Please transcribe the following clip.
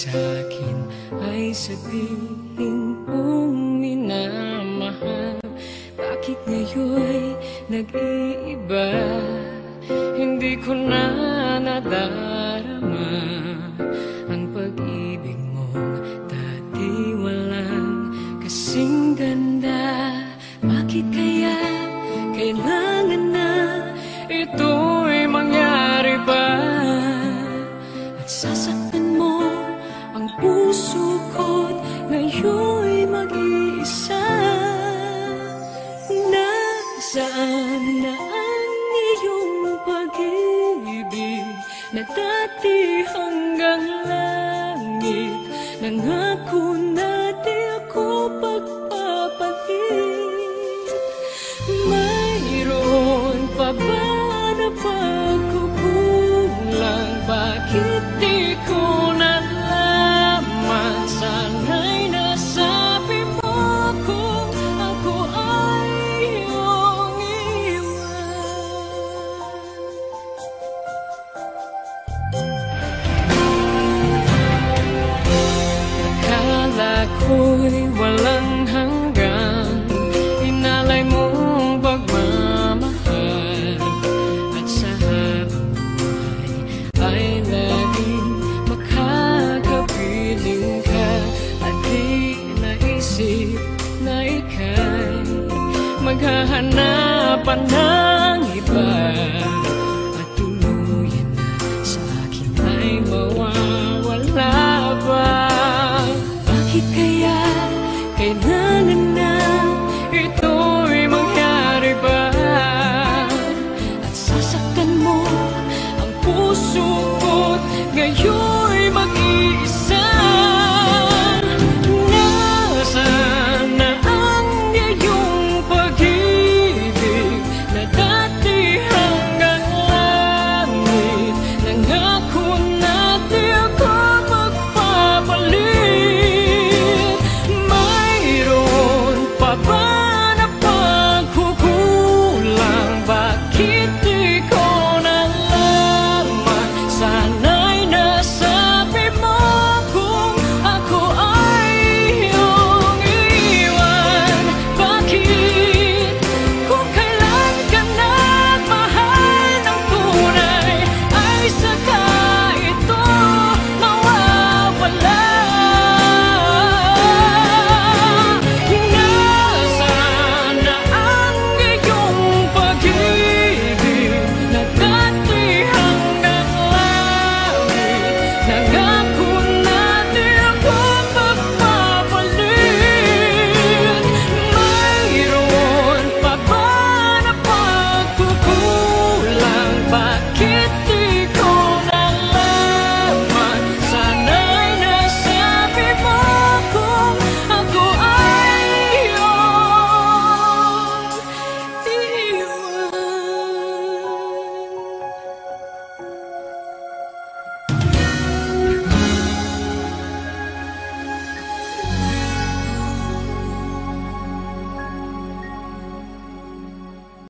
sa'kin ay sabihin kong minamahal. Bakit ngayon'y nag-iiba? Hindi ko na nadarama ang pag-ibig mong dati walang kasing ganda. Bakit kaya kailangan na ito'y mangyari pa? At sasaktan mo ang puso ko't ngayon'y mag-iisa. Nasaan na ang iyong pag-ibig na dati hanggang langit? Nangako na di ako pagpapalit. Mayroon pa ba na pagkukulang? Bakit di ko nalaman? Sana'y nasabi mo kung ako ay iyong iwan. Akala ko'y walang hanggan, inalay mong pagmamahal, at sa habang buhay ay laging makakapiling ka. At di naisip na ika'y maghahanapan ng iba.